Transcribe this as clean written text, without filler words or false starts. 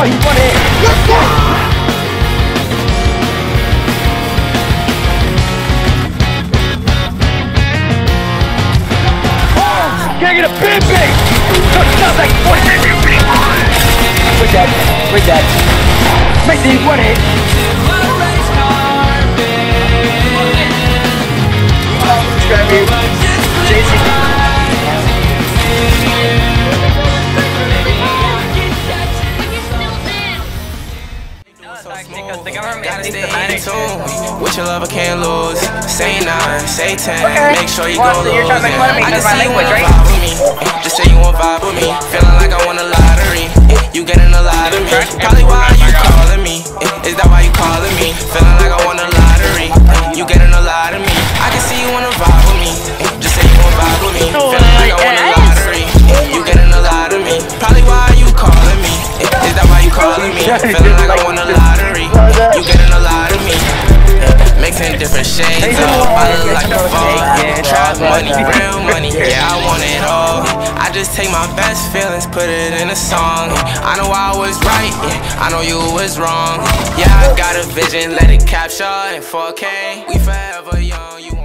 Oh, he won it. Can I get a big big? Sounds like what? We're dead. We're dead. Mason, one hit. Gotta stay in tune. With your love, I can't lose. Say 9, say 10. Make sure you go lose. I can see you wanna vibe with me. Just say you wanna vibe with me. Feeling like I won a lottery. You getting a lot of me. Probably why you calling me. Is that why you calling me? Feeling like I won a lottery. You getting a lot of me. I can see you wanna vibe with me. Just say you wanna vibe with me. Feeling like I won a lottery. You getting a lot of me. Probably why you calling me. Is that why you calling me? Feeling like I won a lottery. You getting a lot of me. Mixing different shades up. I look like a phone. Trap money, real money. Yeah, I want it all. I just take my best feelings, put it in a song. I know I was right, I know you was wrong. Yeah, I got a vision, let it capture in 4K. We forever young. You